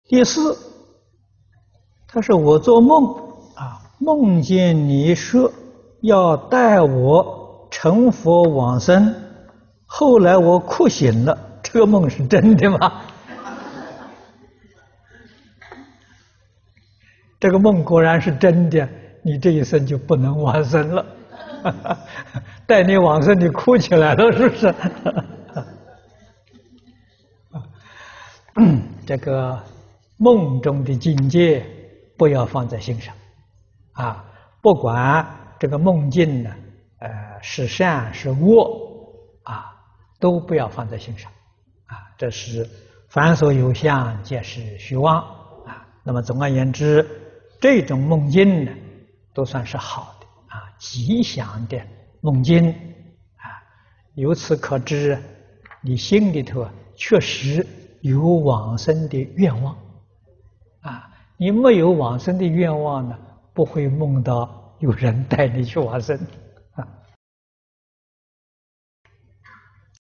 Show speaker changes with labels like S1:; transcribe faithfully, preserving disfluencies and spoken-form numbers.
S1: 第四，他说我做梦啊，梦见你说要带我成佛往生，后来我哭醒了，这个梦是真的吗？这个梦果然是真的，你这一生就不能往生了。带你往生，你哭起来了，是不是？这个梦中的境界不要放在心上啊！不管这个梦境呢，呃，是善是恶啊，都不要放在心上啊！这是凡所有相，皆是虚妄啊。那么总而言之，这种梦境呢，都算是好的啊，吉祥的梦境啊。由此可知，你心里头确实有往生的愿望啊。你没有往生的愿望呢，不会梦到有人带你去往生。